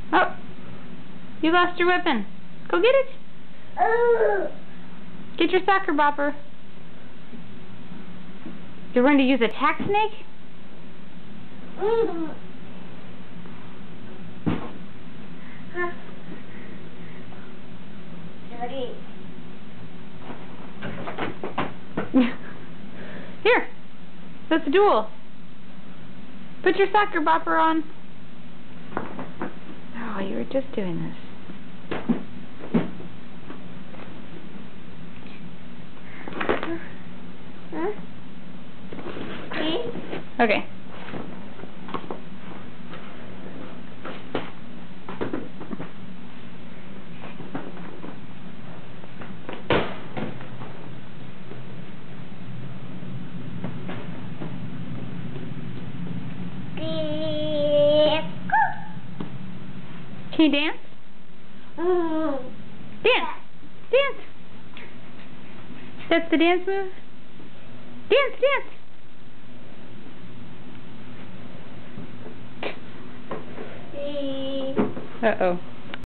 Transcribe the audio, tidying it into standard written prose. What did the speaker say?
Oh, you lost your weapon. Go get it. Get your soccer bopper. You're going to use a tack snake? Here, let's duel. Put your soccer bopper on. Oh, you were just doing this. Okay. Can you dance? Dance! Dance! That's the dance move? Dance! Dance! Uh-oh.